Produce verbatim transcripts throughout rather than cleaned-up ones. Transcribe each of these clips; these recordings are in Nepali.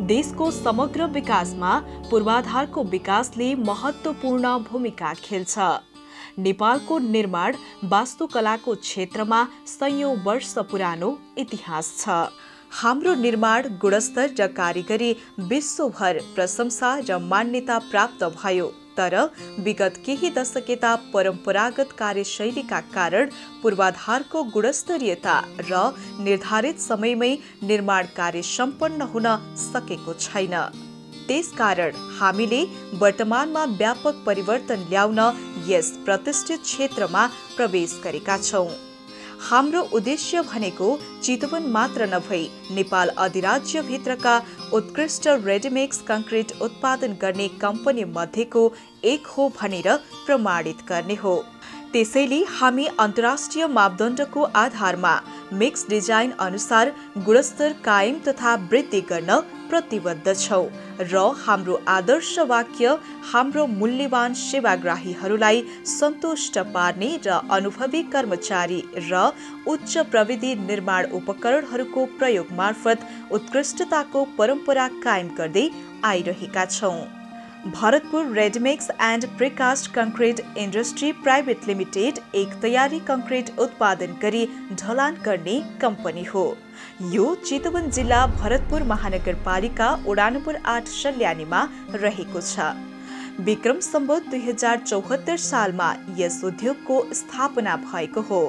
देशको समग्र विकासमा पूर्वाधारको विकासले महत्त्वपूर्ण भूमिका खेल्छ। नेपालको निर्माण वास्तुकलाको क्षेत्रमा सयौं वर्ष पुरानो इतिहास छ। हाम्रो निर्माण गुणस्तर र कारिगरी विश्वभर प्रशंसा र मान्यता प्राप्त भयो, तर विगत केही दशक यता परम्परागत कार्यशैलीका कारण पूर्वाधारको गुणस्तरीयता र निर्धारित समयमै निर्माण कार्य सम्पन्न हुन सकेको छैन। त्यसकारण हामीले वर्तमानमा व्यापक परिवर्तन ल्याउन यस प्रतिष्ठित क्षेत्रमा प्रवेश गरेका छौं। हाम्रो उद्देश्य भनेको चितवन मात्र नभई नेपाल अधिराज्यभित्रका उत्कृष्ट रेडिमिक्स कंक्रिट उत्पादन गर्ने कम्पनी मध्येको एक हो भनेर प्रमाणित गर्ने हो। त्यसैले हामी अन्तर्राष्ट्रिय मापदण्डको आधारमा मिक्स डिजाइन अनुसार गुणस्तर कायम तथा वृद्धि गर्न प्रतिबद्ध छौं र हाम्रो आदर्श वाक्य हाम्रो मूल्यवान सेवाग्राहीहरूलाई सन्तुष्ट पार्ने र अनुभवी कर्मचारी र उच्च प्रविधि निर्माण उपकरणहरूको प्रयोग मार्फत उत्कृष्टताको परम्परा कायम गर्दै आइरहेका छौं। Bharatpur ready mix and precast concrete industry private limited एक तयारी कंक्रिट उत्पादन गरी ढलान गर्ने कम्पनी हो। यो चितवन जिल्ला भरतपुर महानगरपालिका वडा नम्बर आठ सल्यानीमा रहेको छ। विक्रम सम्वत दुई हजार चौहत्तर सालमा यस उद्योगको स्थापना भएको हो।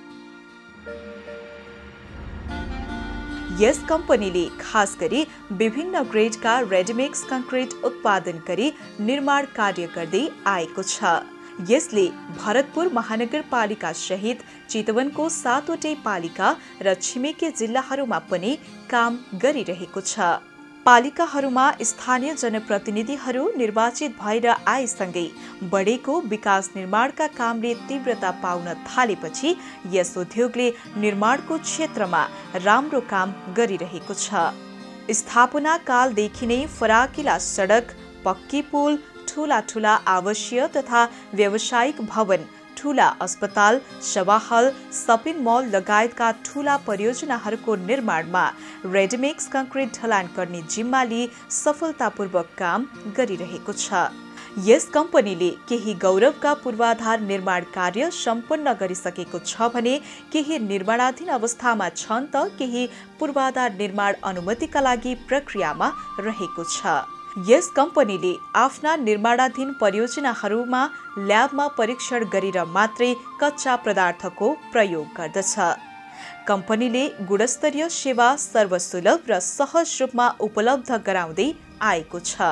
यस कम्पनीले खास गरी विभिन्न ग्रेडका रेडिमिक्स कंक्रिट उत्पादन गरी निर्माण कार्य गर्दै आएको छ। यसले भरतपुर महानगरपालिका सहित चितवनको सातवटै पालिका र छिमेकी जिल्लाहरूमा पनि काम गरिरहेको छ। पालिकाहरूमा स्थानीय जनप्रतिनिधिहरू निर्वाचित भएर आएसँगै बढेको विकास निर्माणका कामले तीव्रता पाउन थालेपछि यस उद्योगले निर्माणको क्षेत्रमा राम्रो काम गरिरहेको छ। स्थापना कालदेखि नै फराकिला सडक, पक्की पुल, ठूला ठूला आवासीय तथा व्यावसायिक भवन, ठूला अस्पताल, सभा हल, सपिङ मल लगायतका ठूला परियोजनाहरूको निर्माणमा रेडिमिक्स कंक्रिट ढलान गर्ने जिम्मा लिई सफलतापूर्वक काम गरिरहेको छ। यस कम्पनीले केही गौरवका पूर्वाधार निर्माण कार्य सम्पन्न गरिसकेको छ भने केही निर्माणाधीन अवस्थामा छन् त केही पूर्वाधार निर्माण अनुमतिका लागि प्रक्रियामा रहेको छ। यस कम्पनीले आफ्ना निर्माणाधीन परियोजनाहरूमा ल्याबमा परीक्षण गरेर मात्रै कच्चा पदार्थको प्रयोग गर्दछ। कम्पनीले गुणस्तरीय सेवा सर्वसुलभ र सहज रूपमा उपलब्ध गराउँदै आएको छ।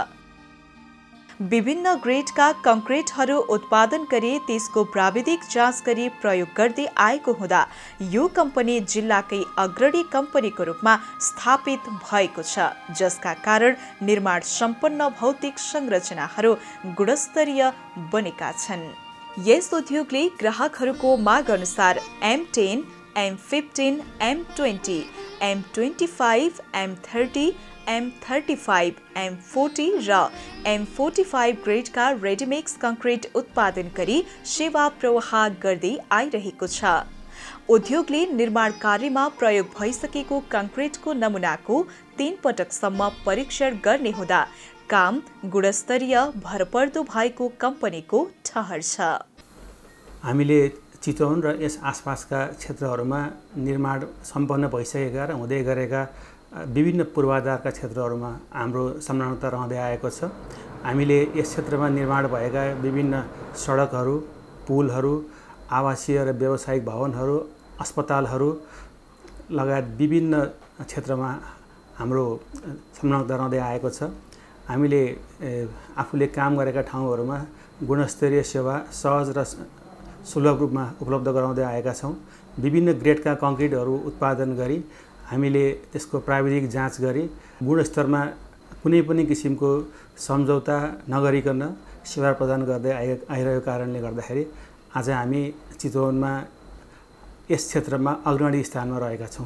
विभिन्न ग्रेडका कंक्रिटहरू उत्पादन गरी त्यसको प्राविधिक जाँच गरी प्रयोग गर्दै आएको हुँदा यो कम्पनी जिल्लाकै अग्रणी कम्पनीको रूपमा स्थापित भएको छ, जसका कारण निर्माण सम्पन्न भौतिक संरचनाहरू गुणस्तरीय बनेका छन्। यस उद्योगले ग्राहकहरूको माग अनुसार M ten, M fifteen, M twenty, M twenty five, M thirty, M thirty five, M forty र एम फोर्टी फाइभ ग्रेडका रेडिमिक्स कंक्रिट उत्पादन गरी सेवा प्रवाह गर्दै आइरहेको छ। उद्योगले निर्माण कार्यमा प्रयोग भइसकेको कंक्रिटको नमुनाको तीन पटकसम्म परीक्षण गर्ने हुँदा काम गुणस्तरीय भरपर्दो भएको कम्पनीको ठहर छ। हामीले चितवन र यस आसपासका क्षेत्रहरूमा निर्माण सम्पन्न भइसकेका र हुँदै गरेका विभिन्न पूर्वाधारका क्षेत्रहरूमा हाम्रो संलग्नता रहँदै आएको छ। हामीले यस क्षेत्रमा निर्माण भएका विभिन्न सडकहरू, पुलहरू, आवासीय र व्यावसायिक भवनहरू, अस्पतालहरू लगायत विभिन्न क्षेत्रमा हाम्रो संलग्नता रहँदै आएको छ। हामीले आफूले काम गरेका ठाउँहरूमा गुणस्तरीय सेवा सहज र सुलभ रूपमा उपलब्ध गराउँदै आएका छौँ। विभिन्न ग्रेडका कङ्क्रिटहरू उत्पादन गरी हामीले त्यसको प्राविधिक जाँच गरी गुणस्तरमा कुनै पनि किसिमको सम्झौता नगरिकन सेवा प्रदान गर्दै आइ आइरहेको कारणले गर्दाखेरि आज हामी चितवनमा यस क्षेत्रमा अग्रणी स्थानमा रहेका छौँ।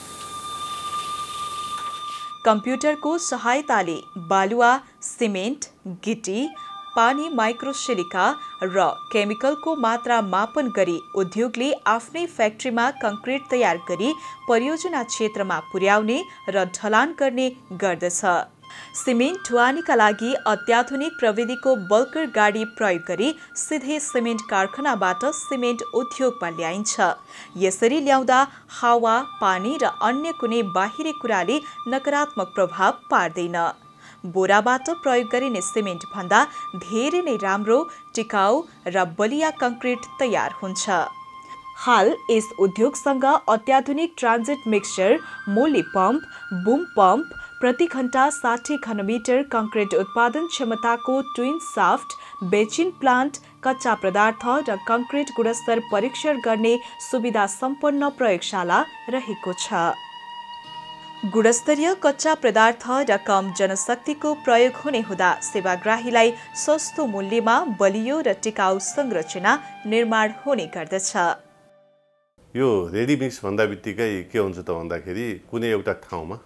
कम्प्युटरको सहायताले बालुवा, सिमेन्ट, गिटी, पानी माइक्रोसिलिका र केमिकलको मात्रा मापन गरी उद्योगले आफ्नै फ्याक्ट्रीमा कंक्रिट तयार गरी परियोजना क्षेत्रमा पुर्याउने र ढलान गर्ने गर्दछ। सिमेन्ट ढुवानीका लागि अत्याधुनिक प्रविधिको बल्कर गाडी प्रयोग गरी सिधै सिमेन्ट कारखानाबाट सिमेन्ट उद्योगमा ल्याइन्छ। यसरी ल्याउँदा हावा, पानी र अन्य कुनै बाहिरी कुराले नकारात्मक प्रभाव पार्दैन। बोराबाट प्रयोग गरिने सिमेन्ट भन्दा धेरै नै राम्रो, टिकाउ र बलिया कंक्रिट तयार हुन्छ। हाल यस उद्योगसँग अत्याधुनिक ट्रान्जिट मिक्सचर, मोली पम्प, बुम पम्प, प्रति घण्टा साठी घनमिटर कंक्रिट उत्पादन क्षमताको ट्विन साफ्ट, बेचिन प्लान्ट, कच्चा पदार्थ र कंक्रिट गुणस्तर परीक्षण गर्ने सुविधा सम्पन्न प्रयोगशाला रहेको छ। गुणस्तरीय कच्चा पदार्थ र कम जनशक्तिको प्रयोग हुने हुँदा सेवाग्राहीलाई सस्तो मूल्यमा बलियो र टिकाउ संरचना निर्माण हुने गर्दछ। यो रेडी मिक्स भन्दा बित्तिकै के हुन्छ त भन्दाखेरि कुनै एउटा ठाउँमा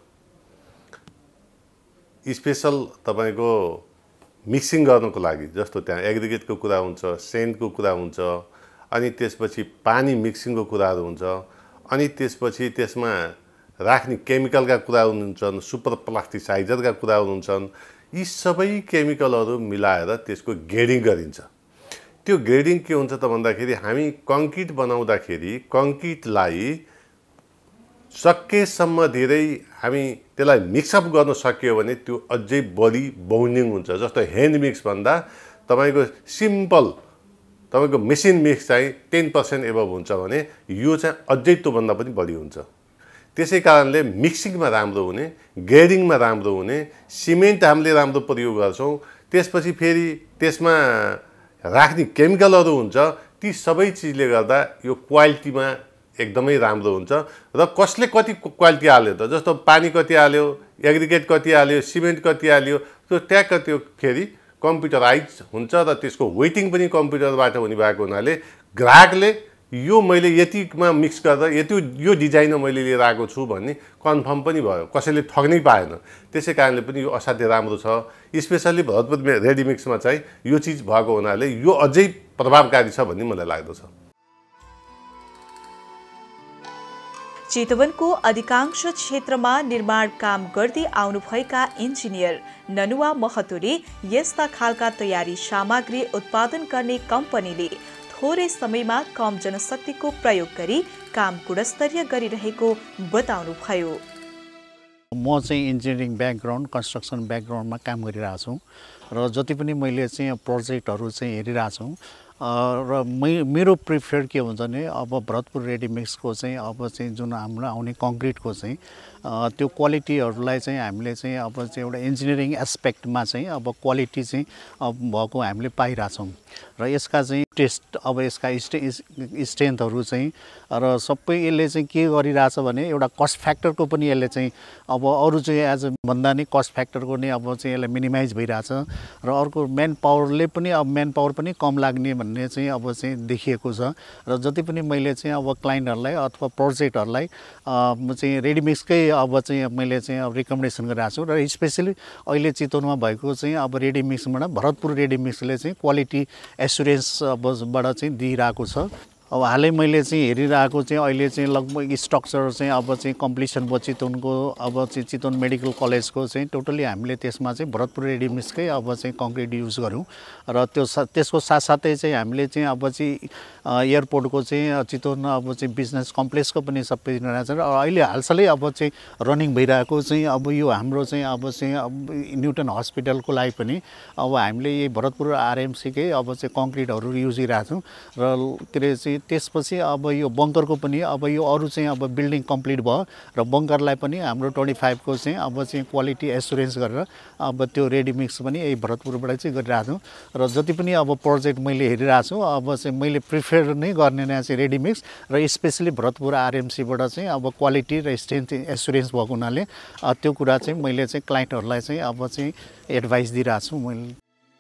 स्पेशल तपाईको मिक्सिङ गर्नको लागि, जस्तो त्यहाँ एग्रिगेटको कुरा हुन्छ, सेन्टको कुरा हुन्छ, अनि त्यसपछि पानी मिक्सिङको कुराहरू हुन्छ, अनि त्यसपछि त्यसमा राख्ने केमिकलका कुराहरू हुन्छन्, सुपर प्लास्टिसाइजरका कुराहरू हुन्छन्। यी सबै केमिकलहरू मिलाएर त्यसको ग्रेडिङ गरिन्छ। त्यो ग्रेडिङ के हुन्छ त भन्दाखेरि हामी कङ्क्रिट बनाउँदाखेरि कङ्क्रिटलाई सकेसम्म धेरै हामी त्यसलाई मिक्सअप गर्न सकियो भने त्यो अझै बढी बाउन्डिङ हुन्छ। जस्तो ह्यान्ड मिक्स भन्दा तपाईँको सिम्पल तपाईँको मेसिन मिक्स चाहिँ टेन पर्सेन्ट एबभ हुन्छ भने यो चाहिँ अझै त्योभन्दा पनि बढी हुन्छ। त्यसै कारणले मिक्सिङमा राम्रो हुने, ग्रेडिङमा राम्रो हुने, सिमेन्ट हामीले राम्रो प्रयोग गर्छौँ, त्यसपछि फेरि त्यसमा राख्ने केमिकलहरू हुन्छ, ती सबै चिजले गर्दा यो क्वालिटीमा एकदमै राम्रो हुन्छ। र कसले कति क्वालिटी हाल्यो त, जस्तो पानी कति हाल्यो, एग्रिगेट कति हाल्यो, सिमेन्ट कति हाल्यो, त्यो ट्याक्क त्यो फेरि कम्प्युटराइज हुन्छ र त्यसको वेटिङ पनि कम्प्युटरबाट हुने भएको हुनाले ग्राहकले यो मैले यतिमा मिक्स गर्दा यति यो डिजाइन मैले लिएर आएको छु भन्ने कन्फर्म पनि भयो, कसैले ठग्नै पाएन। त्यसै कारणले पनि यो असाध्यै राम्रो छ। स्पेसल्ली भरतपुर रेडी मिक्समा चाहिँ यो चिज भएको हुनाले यो अझै प्रभावकारी छ भन्ने मलाई लाग्दछ। चितवनको अधिकांश क्षेत्रमा निर्माण काम गर्दै आउनुभएका इन्जिनियर ननुवा महतोले यस्ता खालका तयारी सामग्री उत्पादन गर्ने कम्पनीले थोरै समयमा कम जनशक्तिको प्रयोग गरी काम गुणस्तरीय गरिरहेको बताउनुभयो। म चाहिँ इन्जिनियरिङ ब्याकग्राउन्ड, कन्स्ट्रक्सन ब्याकग्राउन्डमा काम गरिरहेको छु र जति पनि मैले चाहिँ प्रोजेक्टहरू चाहिँ हेरिरहेको छु र मै मेरो प्रिफर के हुन्छ भने अब भरतपुर रेडी मिक्सको चाहिँ अब चाहिँ जुन हाम्रो आउने कङ्क्रिटको चाहिँ त्यो क्वालिटीहरूलाई चाहिँ हामीले चाहिँ अब चाहिँ एउटा इन्जिनियरिङ एस्पेक्टमा चाहिँ अब क्वालिटी चाहिँ अब भएको हामीले पाइरहेछौँ र यसका चाहिँ टेस्ट अब यसका स्टे स्ट्रेन्थहरू चाहिँ र सबै यसले चाहिँ के गरिरहेछ भने एउटा कस्ट फ्याक्टरको पनि यसले चाहिँ अब अरू चाहिँ एज भन्दा नि कस्ट फ्याक्टरको नै अब चाहिँ यसलाई मिनिमाइज भइरहेछ र अर्को म्यान पावरले पनि अब म्यान पावर पनि कम लाग्ने भन्ने चाहिँ अब चाहिँ देखिएको छ र जति पनि मैले चाहिँ अब क्लाइन्टहरूलाई अथवा प्रोजेक्टहरूलाई चाहिँ रेडी मिक्सकै अब चाहिँ मैले चाहिँ अब रिकमेन्डेसन गरिरहेको छु र स्पेसली अहिले चितवनमा भएको चाहिँ अब रेडी मिक्सबाट भरतपुर रेडी मिक्सले चाहिँ क्वालिटी एसुरेन्स अबबाट चाहिँ दिइरहेको छ। अब हालै मैले चाहिँ हेरिरहेको चाहिँ अहिले चाहिँ लगभग स्ट्रक्चर चाहिँ अब चाहिँ कम्प्लिसन भयो चितवनको, अब चाहिँ चितवन मेडिकल कलेजको चाहिँ टोटली हामीले त्यसमा चाहिँ भरतपुर रेडी मिक्सकै अब चाहिँ कङ्क्रिट युज गऱ्यौँ र त्यो त्यसको साथसाथै चाहिँ हामीले चाहिँ अब चाहिँ एयरपोर्टको चाहिँ चितवन अब चाहिँ बिजनेस कम्प्लेक्सको पनि सबै रहेछ र अहिले हालसालै अब चाहिँ रनिङ भइरहेको चाहिँ अब यो हाम्रो चाहिँ अब चाहिँ अब न्युटन हस्पिटलको लागि पनि अब हामीले यही भरतपुर आरएमसीकै अब चाहिँ कङ्क्रिटहरू युज गरिरहेको छौँ र के अरे चाहिँ त्यसपछि अब यो बङ्करको पनि अब यो अरू चाहिँ अब बिल्डिङ कम्प्लिट भयो र बङ्करलाई पनि हाम्रो ट्वेन्टी फाइभको चाहिँ अब चाहिँ क्वालिटी एसुरेन्स गरेर अब त्यो रेडी मिक्स पनि यही भरतपुरबाट चाहिँ गरिरहेको छौँ र जति पनि अब प्रोजेक्ट मैले हेरिरहेको छु अब चाहिँ मैले प्रिफर नै गर्ने नै चाहिँ रेडी मिक्स र स्पेसली भरतपुर आरएमसीबाट चाहिँ अब क्वालिटी र स्ट्रेन्थ एसुरेन्स भएको हुनाले त्यो कुरा चाहिँ मैले चाहिँ क्लाइन्टहरूलाई चाहिँ अब चाहिँ एडभाइस दिइरहेको छु मैले।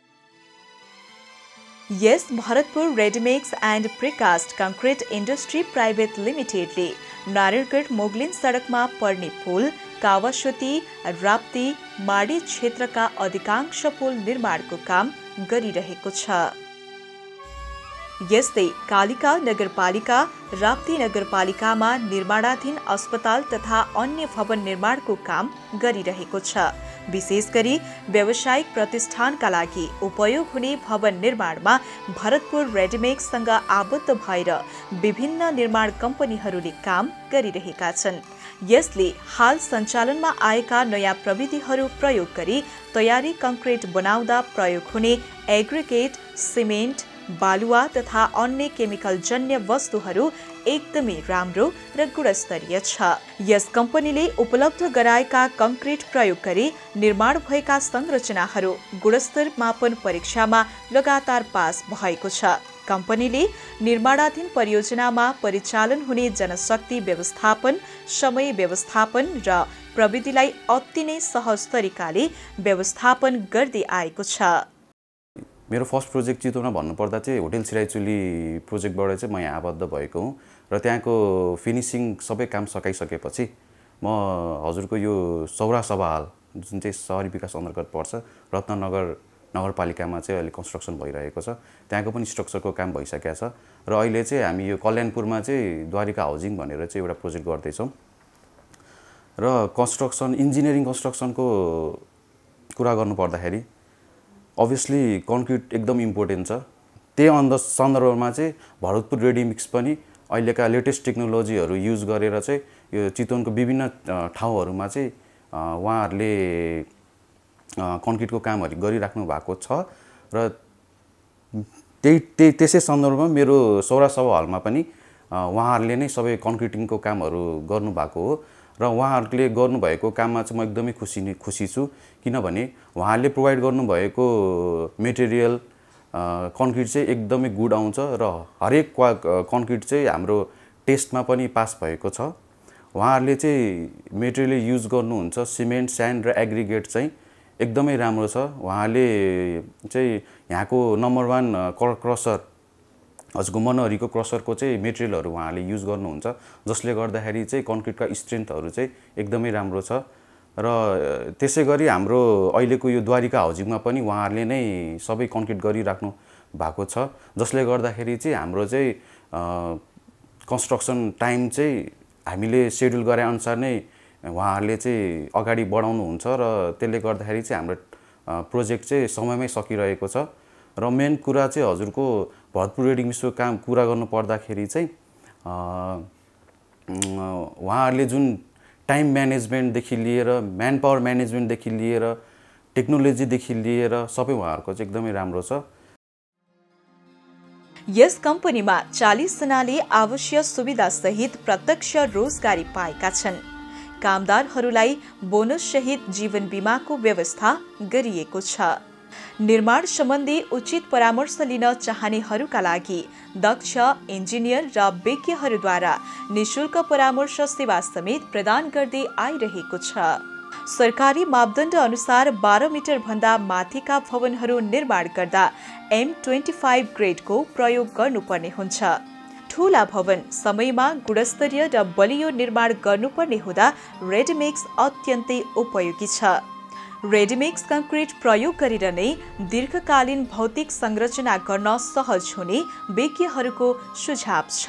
यस Bharatpur ready mix and precast concrete industry private लिमिटेडले नारायणगढ मोगलिन सडकमा पर्ने पुल, कावासोती, राप्ती, माडी क्षेत्रका अधिकांश पुल निर्माणको काम गरिरहेको छ। यस्तै कालिका नगरपालिका, राप्ती नगरपालिकामा निर्माणाधीन अस्पताल तथा अन्य भवन निर्माणको काम गरिरहेको छ। विशेष गरी व्यावसायिक प्रतिष्ठानका लागि उपयोग हुने भवन निर्माणमा भरतपुर रेडिमेक्ससँग आबद्ध भएर विभिन्न निर्माण कम्पनीहरूले काम गरिरहेका छन्। यसले हाल सञ्चालनमा आएका नयाँ प्रविधिहरू प्रयोग गरी तयारी कङ्क्रिट बनाउँदा प्रयोग हुने एग्रिगेट, सिमेन्ट, बालुवा तथा अन्य केमिकल जन्य वस्तुहरू एकदमै राम्रो र गुणस्तरीय छ। यस कम्पनीले उपलब्ध गराएका कङ्क्रिट प्रयोग गरी निर्माण भएका संरचनाहरू गुणस्तर मापन परीक्षामा लगातार पास भएको छ। कम्पनीले निर्माणाधीन परियोजनामा परिचालन हुने जनशक्ति व्यवस्थापन, समय व्यवस्थापन र प्रविधिलाई अति नै सहज तरिकाले व्यवस्थापन गर्दै आएको छ। मेरो फर्स्ट प्रोजेक्ट चितवनमा भन्नुपर्दा चाहिँ होटल सिराइचुली प्रोजेक्टबाट चाहिँ म यहाँ आबद्ध भएको हुँ र त्यहाँको फिनिसिङ सबै काम सकाइसकेपछि म हजुरको यो सौरा सभा हाल जुन चाहिँ सहरी विकास अन्तर्गत पर्छ रत्ननगर नगरपालिकामा चाहिँ अहिले कन्स्ट्रक्सन भइरहेको छ। त्यहाँको पनि स्ट्रक्चरको काम भइसकेको छ र अहिले चाहिँ हामी यो कल्याणपुरमा चाहिँ द्वारिका हाउजिङ भनेर चाहिँ एउटा प्रोजेक्ट गर्दैछौँ र कन्स्ट्रक्सन इन्जिनियरिङ कन्स्ट्रक्सनको कुरा गर्नुपर्दाखेरि अभियसली कन्क्रिट एकदम इम्पोर्टेन्ट छ। त्यही अन्द सन्दर्भमा चाहिँ भरतपुर रेडिमिक्स पनि अहिलेका लेटेस्ट टेक्नोलोजीहरू युज गरेर चाहिँ यो चितवनको विभिन्न ठाउँहरूमा चाहिँ उहाँहरूले कन्क्रिटको कामहरू गरिराख्नु भएको छ र त्यही त्यही त्यसै सन्दर्भमा मेरो सौरा सभा हलमा पनि उहाँहरूले नै सबै कन्क्रिटिङको कामहरू गर्नुभएको हो र उहाँहरूले गर्नुभएको काममा चाहिँ म एकदमै खुसी खुसी छु। किनभने उहाँहरूले प्रोभाइड गर्नुभएको मेटेरियल कन्क्रिट चाहिँ एकदमै गुड आउँछ र हरेक क्वा कन्क्रिट चाहिँ हाम्रो टेस्टमा पनि पास भएको छ। उहाँहरूले चाहिँ मेटेरियल युज गर्नुहुन्छ सिमेन्ट, स्यान्ड र एग्रिगेट चाहिँ एकदमै राम्रो छ। उहाँले चाहिँ यहाँको नम्बर वान क्रसर हजुरको मनहरीको क्रसरको चाहिँ मेटेरियलहरू उहाँले युज गर्नुहुन्छ जसले गर्दाखेरि चाहिँ कन्क्रिटका स्ट्रेन्थहरू चाहिँ एकदमै राम्रो छ र त्यसै गरी हाम्रो अहिलेको यो द्वारिका हाउजिङमा पनि उहाँहरूले नै सबै कन्क्रिट गरिराख्नु भएको छ जसले गर्दाखेरि चाहिँ हाम्रो चाहिँ कन्स्ट्रक्सन टाइम चाहिँ हामीले सेड्युल गरे अनुसार नै उहाँहरूले चाहिँ अगाडि बढाउनुहुन्छ र त्यसले गर्दाखेरि चाहिँ हाम्रो प्रोजेक्ट चाहिँ समयमै सकिरहेको छ। र मेन कुरा चाहिँ हजुरको भरतपुर रेडिमिक्सको काम कुरा गर्नु पर्दाखेरि चाहिँ उहाँहरूले जुन टाइम म्यानेजमेन्टदेखि लिएर म्यान पावर म्यानेजमेन्टदेखि लिएर टेक्नोलोजीदेखि लिएर सबै उहाँहरूको चाहिँ एकदमै राम्रो छ। यस कम्पनीमा चालीस जनाले आवश्यक सुविधा सहित प्रत्यक्ष रोजगारी पाएका छन्। कामदारहरूलाई बोनस सहित जीवन बीमाको व्यवस्था गरिएको छ। निर्माण सम्बन्धी उचित परामर्श लिन चाहनेहरूका लागि दक्ष इन्जिनियर र विज्ञहरूद्वारा निशुल्क परामर्श सेवा समेत प्रदान गर्दै आइरहेको छ। सरकारी मापदण्ड अनुसार बाह्र मिटर भन्दा माथिका भवनहरू निर्माण गर्दा एम ट्वेन्टी फाइभ ग्रेडको प्रयोग गर्नुपर्ने हुन्छ। ठूला भवन समयमा गुणस्तरीय र बलियो निर्माण गर्नुपर्ने हुँदा रेडिमिक्स अत्यन्तै उपयोगी छ। रेडिमिक्स कङ्क्रिट प्रयोग गरेर नै दीर्घकालीन भौतिक संरचना गर्न सहज हुने विज्ञहरूको सुझाव छ।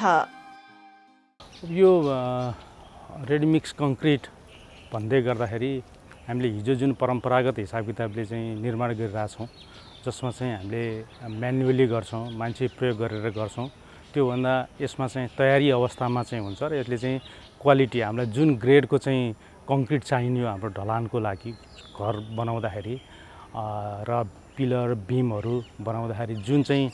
यो रेडिमिक्स कङ्क्रिट भन्दै गर्दाखेरि हामीले हिजो जुन परम्परागत हिसाब किताबले चाहिँ निर्माण गरिरहेछौँ जसमा चाहिँ हामीले म्यानुअली गर्छौँ, मान्छे प्रयोग गरेर गर्छौँ, त्योभन्दा यसमा चाहिँ तयारी अवस्थामा चाहिँ हुन्छ र यसले चाहिँ क्वालिटी हामीलाई जुन ग्रेडको चाहिँ कङ्क्रिट चाहिने हाम्रो ढलानको लागि घर बनाउँदाखेरि र पिलर बिमहरू बनाउँदाखेरि जुन चाहिँ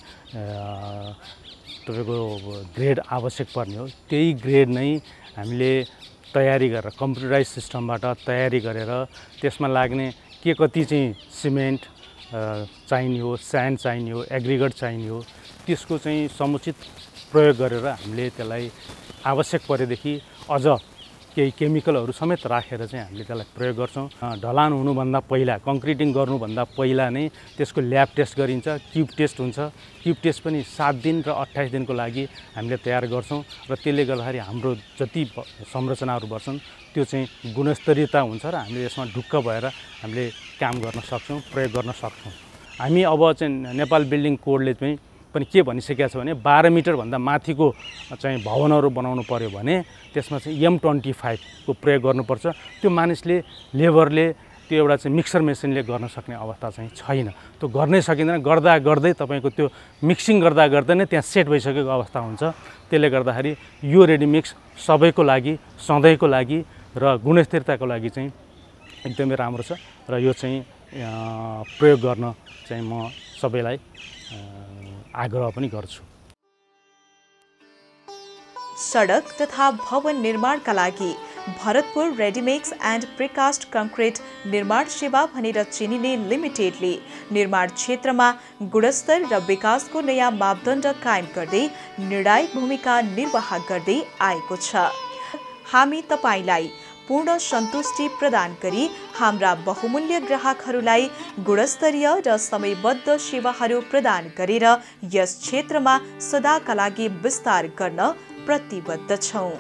तपाईँको ग्रेड आवश्यक पर्ने हो त्यही ग्रेड नै हामीले तयारी गरेर कम्प्युटराइज सिस्टमबाट तयारी गरेर त्यसमा लाग्ने के कति चाहिँ सिमेन्ट चाहिने हो, स्यान्ड चाहिने हो, एग्रिगेट चाहिने हो, त्यसको चाहिँ समुचित प्रयोग गरेर हामीले त्यसलाई आवश्यक परेदेखि अझ केही केमिकलहरू समेत राखेर चाहिँ हामीले त्यसलाई प्रयोग गर्छौँ। ढलान हुनुभन्दा पहिला कङ्क्रिटिङ गर्नुभन्दा पहिला नै त्यसको ल्याब टेस्ट गरिन्छ, क्युब टेस्ट हुन्छ। क्युब टेस्ट पनि सात दिन र अट्ठाइस दिनको लागि हामीले तयार गर्छौँ र त्यसले गर्दाखेरि हाम्रो जति संरचनाहरू बढ्छन् त्यो चाहिँ गुणस्तरीयता हुन्छ र हामीले यसमा ढुक्क भएर हामीले काम गर्न सक्छौँ, प्रयोग गर्न सक्छौँ। हामी अब चाहिँ नेपाल बिल्डिङ कोडले चाहिँ पनि के भनिसकेको छ भने बाह्र मिटरभन्दा माथिको चाहिँ भवनहरू बनाउनु पर्यो भने त्यसमा चाहिँ एम ट्वेन्टी फाइभको प्रयोग गर्नुपर्छ। त्यो मानिसले लेबरले त्यो एउटा चाहिँ मिक्सर मेसिनले गर्न सक्ने अवस्था चाहिँ छैन। त्यो गर्नै सकिँदैन। गर्दा गर्दै तपाईँको त्यो मिक्सिङ गर्दा गर्दै नै त्यहाँ सेट भइसकेको अवस्था हुन्छ। त्यसले गर्दाखेरि यो रेडिमिक्स सबैको लागि, सधैँको लागि र गुणस्थिरताको लागि चाहिँ एकदमै राम्रो छ र यो चाहिँ प्रयोग गर्न चाहिँ म सबैलाई आग्रह पनि गर्छु। सडक तथा भवन निर्माणका लागि Bharatpur ready mix and precast concrete निर्माण सेवा भनेर चिनिने लिमिटेडले निर्माण क्षेत्रमा गुणस्तर र विकासको नयाँ मापदण्ड कायम गर्दै निर्णायक भूमिका निर्वाह गर्दै आएको छ। हामी तपाईलाई पूर्ण सन्तुष्टि प्रदान गरी हाम्रा बहुमूल्य ग्राहकहरूलाई गुणस्तरीय र समयबद्ध सेवाहरू प्रदान गरेर यस क्षेत्रमा सदाका लागि विस्तार गर्न प्रतिबद्ध छौँ।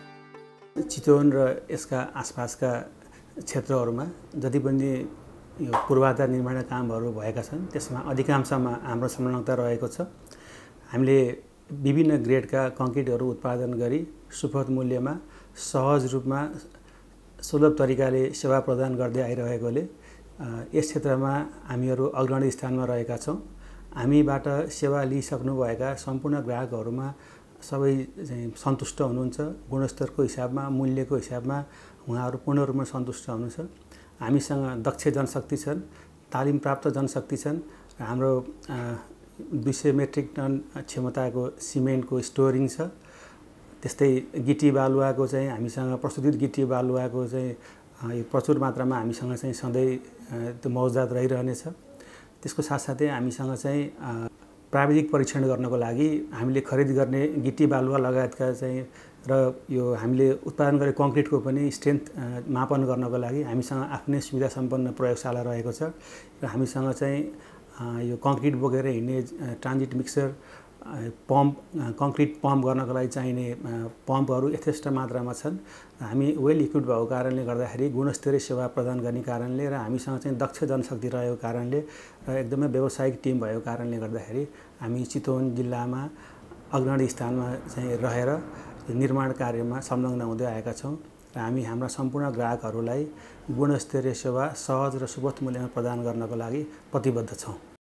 चितवन र यसका आसपासका क्षेत्रहरूमा जति पनि यो पूर्वाधार निर्माण कामहरू भएका छन् त्यसमा अधिकांशमा हाम्रो संलग्नता रहेको छ। हामीले विभिन्न ग्रेडका कङ्क्रिटहरू उत्पादन गरी सुपथ मूल्यमा सहज रूपमा सुलभ तरिकाले सेवा प्रदान गर्दै आइरहेकोले यस क्षेत्रमा हामीहरू अग्रणी स्थानमा रहेका छौँ। हामीबाट सेवा लिइसक्नुभएका सम्पूर्ण ग्राहकहरूमा सबै चाहिँ सन्तुष्ट हुनुहुन्छ। गुणस्तरको हिसाबमा, मूल्यको हिसाबमा उहाँहरू पूर्ण रूपमा सन्तुष्ट हुनुहुन्छ। हामीसँग दक्ष जनशक्ति छन्, तालिम प्राप्त जनशक्ति छन् र हाम्रो दुई सय मेट्रिक टन क्षमताको सिमेन्टको स्टोरिङ छ। त्यस्तै गिटी बालुवाको चाहिँ हामीसँग प्रस्तुत गिटी बालुवाको चाहिँ यो प्रचुर मात्रामा हामीसँग चाहिँ सधैँ त्यो मौजदात रहिरहनेछ। त्यसको साथसाथै हामीसँग चाहिँ प्राविधिक परीक्षण गर्नको लागि हामीले खरिद गर्ने गिटी बालुवा लगायतका चाहिँ र यो हामीले उत्पादन गरेको कङ्क्रिटको पनि स्ट्रेन्थ मापन गर्नको लागि हामीसँग आफ्नै सुविधा सम्पन्न प्रयोगशाला रहेको छ र हामीसँग चाहिँ यो कङ्क्रिट बोकेर हिँड्ने transit mixer, pump, concrete pump गर्नको लागि चाहिने पम्पहरू यथेष्ट मात्रामा छन्। हामी वेल इक्विप्ड भएको कारणले गर्दाखेरि गुणस्तरीय सेवा प्रदान गर्ने कारणले र हामीसँग चाहिँ दक्ष जनशक्ति रहेको कारणले र एकदमै व्यावसायिक टिम भएको कारणले गर्दाखेरि हामी चितवन जिल्लामा अग्रणी स्थानमा चाहिँ रहेर निर्माण कार्यमा संलग्न हुँदै आएका छौँ र हामी हाम्रा सम्पूर्ण ग्राहकहरूलाई गुणस्तरीय सेवा सहज र सुपथ मूल्यमा प्रदान गर्नको लागि प्रतिबद्ध छौँ।